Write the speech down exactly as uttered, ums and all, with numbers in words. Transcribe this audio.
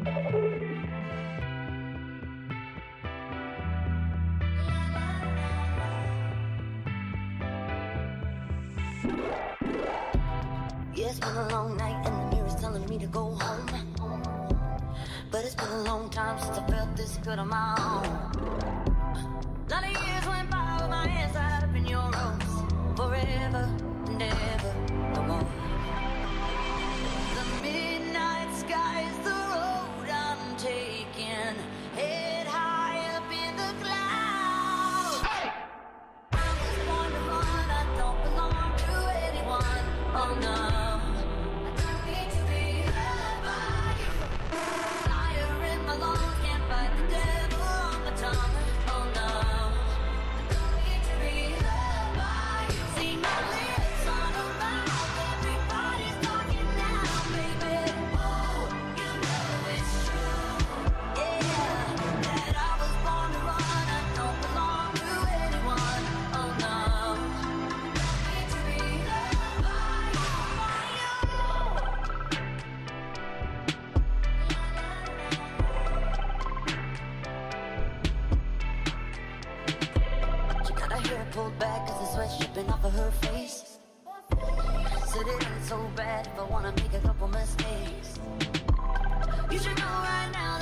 Yeah, it's been a long night and the mirror's telling me to go home. But it's been a long time since I felt this good on my own. Lot of years went by with my hands tied up in your ropes. Forever and ever, no more. The midnight sky is the road I'm taking. Head high up in the clouds. Hey! I was born to run, I don't belong to anyone. Oh no. Pulled back cause the sweat's dripping off of her face. Said it ain't so bad if I wanna make a couple mistakes. You should know right now